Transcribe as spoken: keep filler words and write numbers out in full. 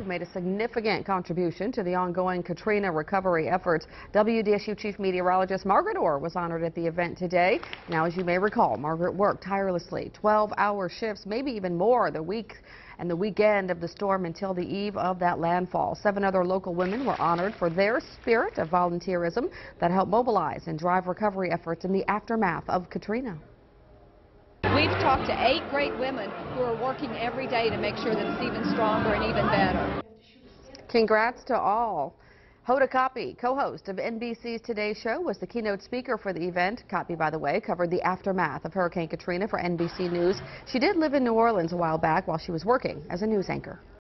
who've made a significant contribution to the ongoing Katrina recovery efforts. W D S U Chief Meteorologist Margaret Orr was honored at the event today. Now, as you may recall, Margaret worked tirelessly, twelve hour shifts, maybe even more, the week and the weekend of the storm until the eve of that landfall. Seven other local women were honored for their spirit of volunteerism that helped mobilize and drive recovery efforts in the aftermath of Katrina. We've talked to eight great women who are working every day to make sure that it's even stronger and even better. Congrats to all. Hoda Kotb, co-host of N B C's Today Show, was the keynote speaker for the event. Kotb, by the way, covered the aftermath of Hurricane Katrina for N B C News. She did live in New Orleans a while back while she was working as a news anchor.